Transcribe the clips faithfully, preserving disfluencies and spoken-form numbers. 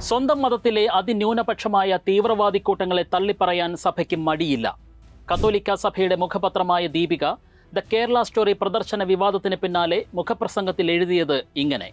സ്വന്തം മതത്തിലെ അതിന്യൂനപക്ഷമായ തീവ്രവാദി കൂട്ടങ്ങളെ തള്ളിപ്പറയാൻ സഭയ്ക്ക് മടിയില്ല. കത്തോലിക്ക സഭയുടെ മുഖപത്രമായ ദീപിക ദ കേരള സ്റ്റോറി പ്രദർശന വിവാദത്തിന് പിന്നാലെ മുഖപ്രസംഗത്തിൽ എഴുതിയത് ഇങ്ങനെ: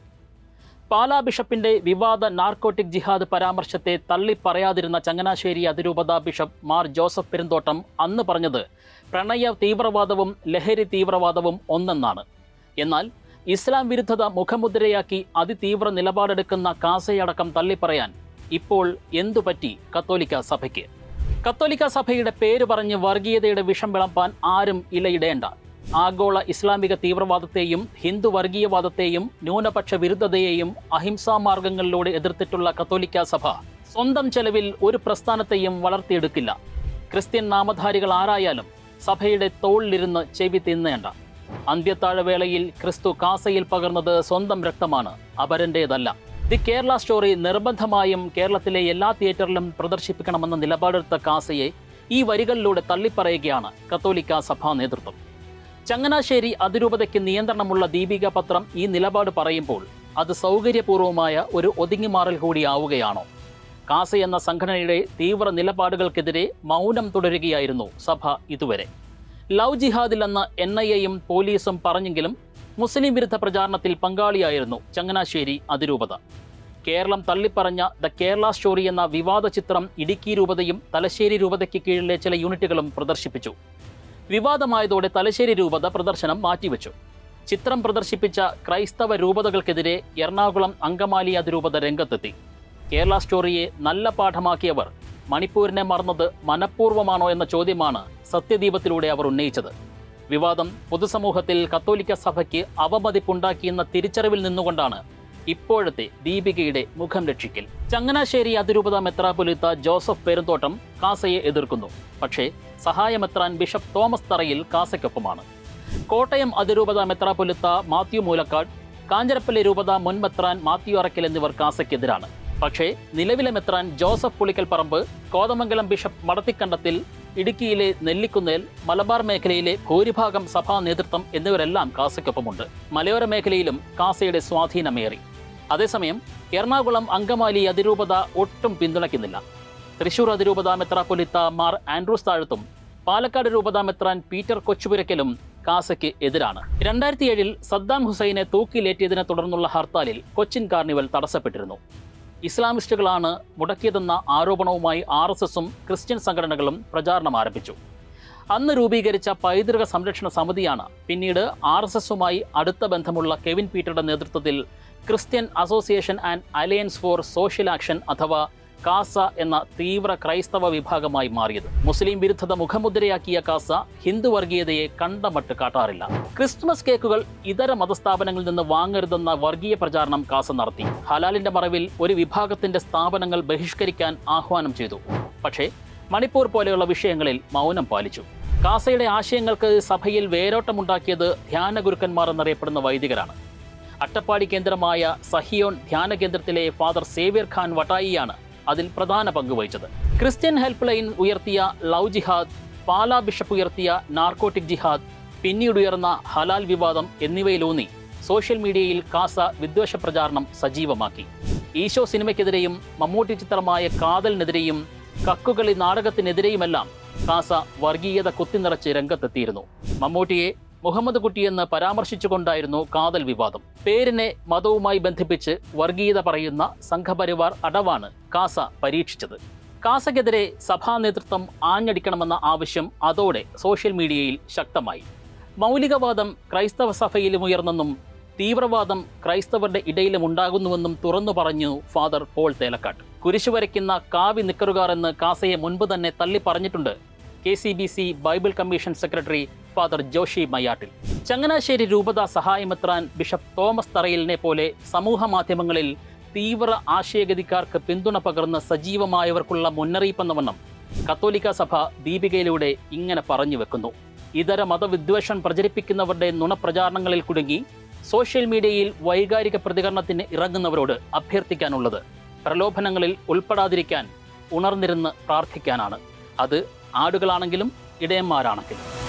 പാലാ ബിഷപ്പിന്റെ വിവാദ നാർക്കോട്ടിക് ജിഹാദ് പരാമർശത്തെ തള്ളിപ്പറയാതിരുന്ന ചങ്ങനാശ്ശേരി അതിരൂപത ബിഷപ്പ് മാർ ജോസഫ് പെരുന്തോട്ടം അന്ന് പറഞ്ഞത് പ്രണയ തീവ്രവാദവും ലഹരി തീവ്രവാദവും ഒന്നെന്നാണ്. എന്നാൽ ഇസ്ലാം വിരുദ്ധത മുഖമുദ്രയാക്കി അതിതീവ്ര നിലപാടെടുക്കുന്ന കാസയടക്കം തള്ളിപ്പറയാൻ ഇപ്പോൾ എന്തുപറ്റി കത്തോലിക്ക സഭയ്ക്ക്? കത്തോലിക്ക സഭയുടെ പേര് പറഞ്ഞ് വർഗീയതയുടെ വിഷം വിളമ്പാൻ ആരും ഇലയിടേണ്ട. ആഗോള ഇസ്ലാമിക തീവ്രവാദത്തെയും ഹിന്ദു വർഗീയവാദത്തെയും ന്യൂനപക്ഷ വിരുദ്ധതയെയും അഹിംസാ മാർഗങ്ങളിലൂടെ എതിർത്തിട്ടുള്ള കത്തോലിക്ക സഭ സ്വന്തം ചെലവിൽ ഒരു പ്രസ്ഥാനത്തെയും വളർത്തിയെടുക്കില്ല. ക്രിസ്ത്യൻ നാമധാരികൾ ആരായാലും സഭയുടെ തോളിലിരുന്ന് ചെവി തിന്നേണ്ട. അന്ത്യത്താഴവേളയിൽ ക്രിസ്തു കാസയിൽ പകർന്നത് സ്വന്തം രക്തമാണ്, അപരൻ്റേതല്ല. ദി കേരള സ്റ്റോറി നിർബന്ധമായും കേരളത്തിലെ എല്ലാ തിയേറ്ററിലും പ്രദർശിപ്പിക്കണമെന്ന നിലപാടെടുത്ത കാസയെ ഈ വരികളിലൂടെ തള്ളിപ്പറയുകയാണ് കത്തോലിക്ക സഭാ നേതൃത്വം. ചങ്ങനാശ്ശേരി അതിരൂപതയ്ക്ക് നിയന്ത്രണമുള്ള ദീപിക പത്രം ഈ നിലപാട് പറയുമ്പോൾ അത് സൗകര്യപൂർവമായ ഒരു ഒതുങ്ങിമാറൽ കൂടിയാവുകയാണോ? കാസ എന്ന സംഘടനയുടെ തീവ്ര നിലപാടുകൾക്കെതിരെ മൗനം തുടരുകയായിരുന്നു സഭ ഇതുവരെ. ലവ് ജിഹാദിലെന്ന് എൻ ഐ എയും പോലീസും പറഞ്ഞെങ്കിലും മുസ്ലിം വിരുദ്ധ പ്രചാരണത്തിൽ പങ്കാളിയായിരുന്നു ചങ്ങനാശ്ശേരി അതിരൂപത. കേരളം തള്ളിപ്പറഞ്ഞ ദ കേരള സ്റ്റോറി എന്ന വിവാദ ചിത്രം ഇടുക്കി രൂപതയും തലശ്ശേരി രൂപതയ്ക്ക് കീഴിലെ ചില യൂണിറ്റുകളും പ്രദർശിപ്പിച്ചു. വിവാദമായതോടെ തലശ്ശേരി രൂപത പ്രദർശനം മാറ്റിവെച്ചു. ചിത്രം പ്രദർശിപ്പിച്ച ക്രൈസ്തവ രൂപതകൾക്കെതിരെ എറണാകുളം അങ്കമാലി അതിരൂപത രംഗത്തെത്തി. കേരള സ്റ്റോറിയെ നല്ല പാഠമാക്കിയവർ മണിപ്പൂരിനെ മറന്നത് മനഃപൂർവ്വമാണോ എന്ന ചോദ്യമാണ് സത്യദീപത്തിലൂടെ അവർ ഉന്നയിച്ചത്. വിവാദം പൊതുസമൂഹത്തിൽ കത്തോലിക്ക സഭയ്ക്ക് അവമതിപ്പുണ്ടാക്കിയെന്ന തിരിച്ചറിവിൽ നിന്നുകൊണ്ടാണ് ഇപ്പോഴത്തെ ദീപികയുടെ മുഖം രക്ഷിക്കൽ. ചങ്ങനാശ്ശേരി അതിരൂപത മെത്രാപ്പൊലീത്ത ജോസഫ് പെരുന്തോട്ടം കാസയെ എതിർക്കുന്നു. പക്ഷേ സഹായമെത്രാൻ ബിഷപ്പ് തോമസ് തറയിൽ കാസയ്ക്കൊപ്പമാണ്. കോട്ടയം അതിരൂപത മെത്രാപ്പൊലീത്ത മാത്യു മൂലക്കാട്, കാഞ്ഞിരപ്പള്ളി രൂപത മുൻ മെത്രാൻ മാത്യു അറക്കൽ എന്നിവർ കാസയ്ക്കെതിരാണ്. പക്ഷേ നിലവിലെ മെത്രാൻ ജോസഫ് പുളിക്കൽ പറമ്പ്, കോതമംഗലം ബിഷപ്പ് മടത്തിക്കണ്ടത്തിൽ, ഇടുക്കിയിലെ നെല്ലിക്കുന്നേൽ, മലബാർ മേഖലയിലെ ഭൂരിഭാഗം സഭാ നേതൃത്വം എന്നിവരെല്ലാം കാസയ്ക്കൊപ്പമുണ്ട്. മലയോര മേഖലയിലും കാസയുടെ സ്വാധീനമേറി. അതേസമയം എറണാകുളം അങ്കമാലി അതിരൂപത ഒട്ടും പിന്തുണയ്ക്കുന്നില്ല. തൃശൂർ അതിരൂപത മെത്രാപ്പൊലീത്ത മാർ ആൻഡ്രൂസ് താഴത്തും പാലക്കാട് രൂപത മെത്രാൻ പീറ്റർ കൊച്ചുപുരയ്ക്കലും കാസയ്ക്ക് എതിരാണ്. രണ്ടായിരത്തി ഏഴിൽ സദ്ദാം ഹുസൈനെ തൂക്കിലേറ്റിയതിനെ തുടർന്നുള്ള ഹർത്താലിൽ കൊച്ചിൻ കാർണിവൽ തടസ്സപ്പെട്ടിരുന്നു. ഇസ്ലാമിസ്റ്റുകളാണ് മുടക്കിയതെന്ന ആരോപണവുമായി ആർ എസ് എസും ക്രിസ്ത്യൻ സംഘടനകളും പ്രചാരണം ആരംഭിച്ചു. അന്ന് രൂപീകരിച്ച പൈതൃക സംരക്ഷണ സമിതിയാണ് പിന്നീട് ആർ എസ് എസുമായി അടുത്ത ബന്ധമുള്ള കെവിൻ പീറ്ററുടെ നേതൃത്വത്തിൽ Christian Association and Alliance for Social Action അഥവാ കാസ എന്ന തീവ്ര ക്രൈസ്തവ വിഭാഗമായി മാറിയത്. മുസ്ലിം വിരുദ്ധത മുഖമുദ്രയാക്കിയ കാസ ഹിന്ദു വർഗീയതയെ കണ്ടമട്ട് കാട്ടാറില്ല. ക്രിസ്മസ് കേക്കുകൾ ഇതര മതസ്ഥാപനങ്ങളിൽ നിന്ന് വാങ്ങരുതെന്ന വർഗീയ പ്രചാരണം കാസ നടത്തി. ഹലാലിന്റെ മറവിൽ ഒരു വിഭാഗത്തിന്റെ സ്ഥാപനങ്ങൾ ബഹിഷ്കരിക്കാൻ ആഹ്വാനം ചെയ്തു. പക്ഷേ മണിപ്പൂർ പോലെയുള്ള വിഷയങ്ങളിൽ മൗനം പാലിച്ചു. കാസയുടെ ആശയങ്ങൾക്ക് സഭയിൽ വേരോട്ടമുണ്ടാക്കിയത് ധ്യാന ഗുരുക്കന്മാർ എന്നറിയപ്പെടുന്ന വൈദികരാണ്. അട്ടപ്പാടി കേന്ദ്രമായ സഹിയോൺ ധ്യാന കേന്ദ്രത്തിലെ ഫാദർ സേവ്യർ ഖാൻ വട്ടായിയാണ് അതിൽ പ്രധാന പങ്ക് വഹിച്ചത്. ക്രിസ്ത്യൻ ഹെൽപ്പ് ലൈൻ ഉയർത്തിയ ലവ് ജിഹാദ്, പാലാ ബിഷപ്പ് ഉയർത്തിയ നാർക്കോട്ടിക് ജിഹാദ്, പിന്നീടുയർന്ന ഹലാൽ വിവാദം എന്നിവയിലൂന്നി സോഷ്യൽ മീഡിയയിൽ കാസ വിദ്വേഷ പ്രചാരണം സജീവമാക്കി. ഈശോ സിനിമയ്ക്കെതിരെയും മമ്മൂട്ടി ചിത്രമായ കാതലിനെതിരെയും കക്കുകളി നാടകത്തിനെതിരെയുമെല്ലാം കാസ വർഗീയത കുത്തിനിറച്ച് രംഗത്തെത്തിയിരുന്നു. മമ്മൂട്ടിയെ മുഹമ്മദ് കുട്ടിയെന്ന് പരാമർശിച്ചുകൊണ്ടായിരുന്നു കാതൽ വിവാദം. പേരിനെ മതവുമായി ബന്ധിപ്പിച്ച് വർഗീയത പറയുന്ന സംഘപരിവാർ അടവാണ് കാസ പരീക്ഷിച്ചത്. കാസയ്ക്കെതിരെ സഭാ നേതൃത്വം ആഞ്ഞടിക്കണമെന്ന ആവശ്യം അതോടെ സോഷ്യൽ മീഡിയയിൽ ശക്തമായി. മൗലികവാദം ക്രൈസ്തവ സഭയിലും ഉയർന്നെന്നും തീവ്രവാദം ക്രൈസ്തവരുടെ ഇടയിലും ഉണ്ടാകുന്നുവെന്നും തുറന്നു പറഞ്ഞു ഫാദർ പോൾ തേലക്കാട്ട്. കുരിശു വരയ്ക്കുന്ന കാവി നിക്കറുകാർ എന്ന് കാസയെ മുൻപ് തന്നെ തള്ളി പറഞ്ഞിട്ടുണ്ട് K C B C Bible commission secretary Father Joshi Mayyattil. Changanassery രൂപത സഹായമെത്രാൻ ബിഷപ്പ് തോമസ് തറയിലിനെ പോലെ സമൂഹ മാധ്യമങ്ങളിൽ തീവ്ര ആശയഗതിക്കാർക്ക് പിന്തുണ പകർന്ന് സജീവമായവർക്കുള്ള മുന്നറിയിപ്പെന്ന വണ്ണം കത്തോലിക്ക സഭ ദീപികയിലൂടെ ഇങ്ങനെ പറഞ്ഞു വെക്കുന്നു: ഇതര മതവിദ്വേഷം പ്രചരിപ്പിക്കുന്നവരുടെ നുണപ്രചാരണങ്ങളിൽ കുടുങ്ങി സോഷ്യൽ മീഡിയയിൽ വൈകാരിക പ്രതികരണത്തിന് ഇറങ്ങുന്നവരോട് അഭ്യർത്ഥിക്കാനുള്ളത് പ്രലോഭനങ്ങളിൽ ഉൾപ്പെടാതിരിക്കാൻ ഉണർന്നിരുന്ന് പ്രാർത്ഥിക്കാനാണ്. അത് ആടുകളാണെങ്കിലും ഇടയന്മാരാണെങ്കിലും.